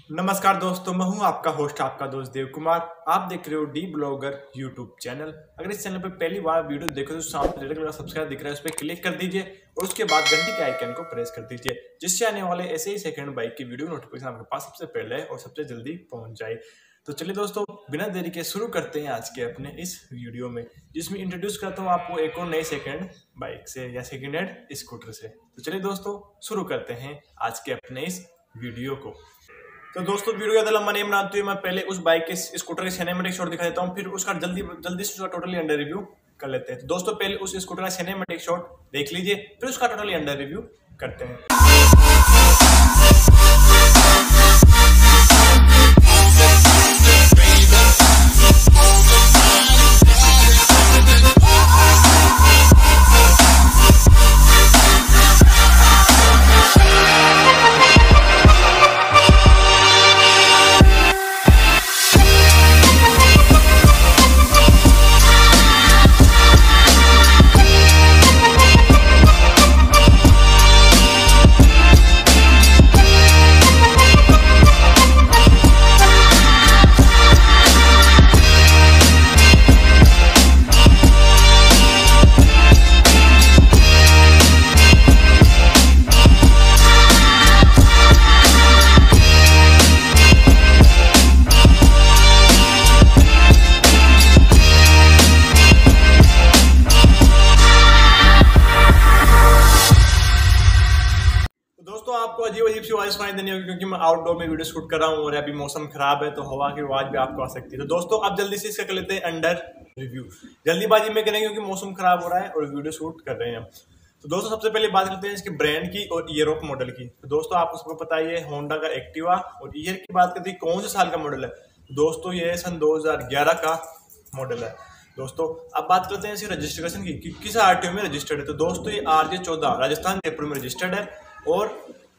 नमस्कार दोस्तों, मैं हूं आपका होस्ट, आपका दोस्त देव कुमार। आप देख रहे हो डी ब्लॉगर यूट्यूब चैनल। अगर इस चैनल पर पहली बार वीडियो देखो तो सामने रेड कलर का सब्सक्राइब दिख रहा है, उस पर क्लिक कर दीजिए और उसके बाद घंटी के आइकन को प्रेस कर दीजिए, जिससे आने वाले ऐसे ही सेकंड बाइक की वीडियो नोटिफिकेशन आपके पास सबसे पहले और सबसे जल्दी पहुंच जाए। तो चलिए दोस्तों, बिना देरी के शुरू करते हैं आज के अपने इस वीडियो में, जिसमें इंट्रोड्यूस करता हूँ आपको एक और नई सेकंड बाइक से या सेकंड हैंड स्कूटर से। तो चलिए दोस्तों, शुरू करते हैं आज के अपने इस वीडियो को। तो दोस्तों, वीडियो ज़्यादा लंबा नहीं बनाते हुए मैं पहले उस बाइक के स्कूटर के सिनेमैटिक शॉट दिखा देता हूँ, फिर उसका जल्दी से उसका टोटली अंडर रिव्यू कर लेते हैं। तो दोस्तों, पहले उस स्कूटर का सिनेमैटिक शॉट देख लीजिए, फिर उसका टोटली अंडर रिव्यू करते हैं। दोस्तों, आपको अजीब सी आवाज सुनाई देनी होगी क्योंकि मैं आउटडोर में वीडियो शूट कर रहा हूँ और अभी मौसम खराब है, तो हवा की आवाज भी आपको आ सकती है। तो दोस्तों, अब जल्दी से इसका कर लेते हैं अंडर रिव्यू। जल्दीबाजी में करेंगे क्योंकि मौसम खराब हो रहा है और वीडियो शूट कर रहे हैं। तो दोस्तों, सबसे पहले बात करते हैं इसके ब्रांड की और ईयर ऑफ मॉडल की। तो दोस्तों, आपको सबको पता है ये होंडा का एक्टिवा, और ईयर की बात करते हैं कौन से साल का मॉडल है। दोस्तों, ये सन 2011 का मॉडल है। दोस्तों, अब बात करते हैं इसकी रजिस्ट्रेशन की, किस आरटीओ में रजिस्टर्ड है। तो दोस्तों, ये RJ14 राजस्थान जयपुर में रजिस्टर्ड है, और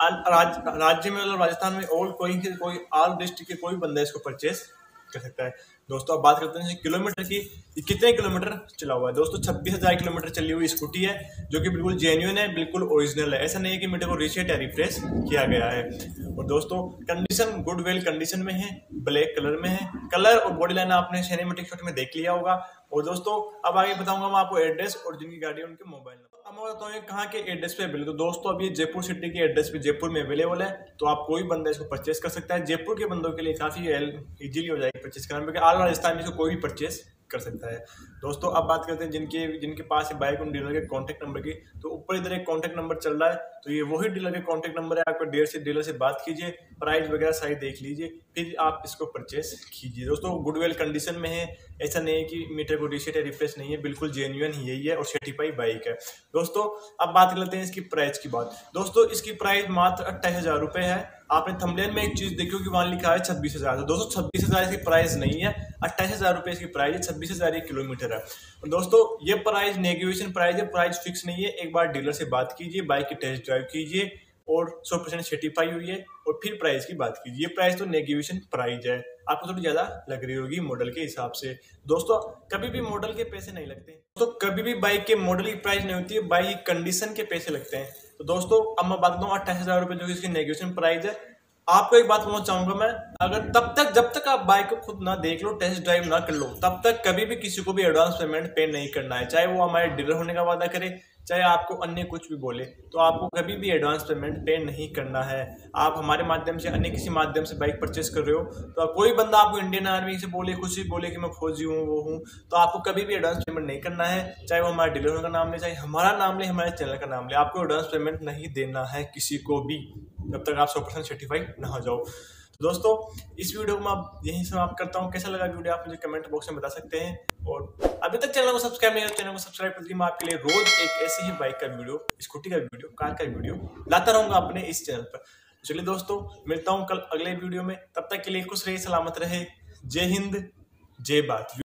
राज्य में मतलब राजस्थान में और कोई ऑल डिस्ट्रिक्ट के कोई बंदा इसको परचेस कर सकता है। दोस्तों, अब बात करते हैं किलोमीटर की, कितने किलोमीटर चला हुआ है। दोस्तों, 26,000 किलोमीटर चली हुई स्कूटी है, जो कि बिल्कुल जेन्युइन है, बिल्कुल ओरिजिनल है। ऐसा नहीं है कि मेरे को रीसेट या रिफ्रेश किया गया है। और दोस्तों, कंडीशन गुड वेल कंडीशन में है, ब्लैक कलर में है। कलर और बॉडी लाइन आपने सिनेमैटिक शॉट में देख लिया होगा। और दोस्तों, अब आगे बताऊंगा मैं आपको एड्रेस और जिनकी गाड़ी है उनके मोबाइल नंबर। अब मैं बताऊँ कहाँ के एड्रेस पे अवेलेबल। तो दोस्तों, अब ये जयपुर सिटी के एड्रेस पे जयपुर में अवेलेबल है, तो आप कोई बंदा इसको परचेस कर सकता है। जयपुर के बंदों के लिए काफी इजीली हो जाएगी परचेस करना, क्योंकि ऑल राजस्थान में इसको कोई भी परचेस कर सकता है। दोस्तों, अब बात करते हैं जिनके पास है बाइक, उन डीलर के कॉन्टैक्ट नंबर की। तो ऊपर इधर एक कॉन्टैक्ट नंबर चल रहा है, तो ये वही डीलर के कॉन्टैक्ट नंबर है। आपको डीलर से बात कीजिए, प्राइस वगैरह सारी देख लीजिए, फिर आप इसको परचेस कीजिए। दोस्तों, गुडवेल कंडीशन में है, ऐसा नहीं है कि मीटर को रीसेट या रिफ्रेश नहीं है, बिल्कुल जेन्युइन ही यही है और सर्टिफाइड बाइक है। दोस्तों, अब बात कर लेते हैं इसकी प्राइस की बात। दोस्तों, इसकी प्राइस मात्र 28,000 रुपये है। आपने थंबनेल में एक चीज देखी कि वहां लिखा है 26,000। तो दोस्तों, 26,000 इसकी प्राइस नहीं है, 28,000 रुपये इसकी प्राइस है, 26,000 किलोमीटर है। और दोस्तों, ये प्राइस नेगोशिएशन प्राइस है, प्राइस फिक्स नहीं है। एक बार डीलर से बात कीजिए, बाइक की टेस्ट ड्राइव कीजिए और 100% सर्टिफाई हुई है, और फिर प्राइस की बात कीजिए। ये प्राइस तो नेगोशिएशन प्राइस है, आपको थोड़ी ज्यादा लग रही होगी मॉडल के हिसाब से। दोस्तों, कभी भी मॉडल के पैसे नहीं लगते। तो कभी भी बाइक के मॉडल की प्राइस नहीं होती है, बाइक की कंडीशन के पैसे लगते हैं। तो दोस्तों, अब मैं बात करता हूँ 28,000 रुपये जो इसकी नेगोशिएशन प्राइस है। आपको एक बात बोलना चाहूंगा मैं, अगर जब तक आप बाइक को खुद ना देख लो, टेस्ट ड्राइव ना कर लो, तब तक कभी भी किसी को भी एडवांस पेमेंट पे नहीं करना है। चाहे वो हमारे डीलर होने का वादा करे, चाहे आपको अन्य कुछ भी बोले, तो आपको कभी भी एडवांस पेमेंट पे नहीं करना है। आप हमारे माध्यम से, अन्य किसी माध्यम से बाइक परचेस कर रहे हो, तो कोई बंदा आपको इंडियन आर्मी से बोले, कुछ भी बोले कि मैं फौजी हूँ, वो हूँ, तो आपको कभी भी एडवांस पेमेंट नहीं करना है। चाहे वो हमारे डीलर का नाम ले, चाहे हमारा नाम ले, हमारे चैनल का नाम ले, आपको एडवांस पेमेंट नहीं देना है किसी को भी, जब तक आप 100% सर्टिफाइड ना हो जाओ। तो दोस्तों, इस वीडियो को मैं यहीं समाप्त करता हूँ। कैसा लगा वीडियो आप मुझे कमेंट बॉक्स में बता सकते हैं, और अभी तक चैनल को सब्सक्राइब नहीं किया, चैनल को सब्सक्राइब कर दीजिए। मैं आपके लिए रोज एक ऐसी ही बाइक का वीडियो, स्कूटी का वीडियो, कार का वीडियो लाता रहूंगा अपने इस चैनल पर। चलिए दोस्तों, मिलता हूँ कल अगले वीडियो में। तब तक के लिए खुश रहिए, सलामत रहे। जय हिंद, जय भारत।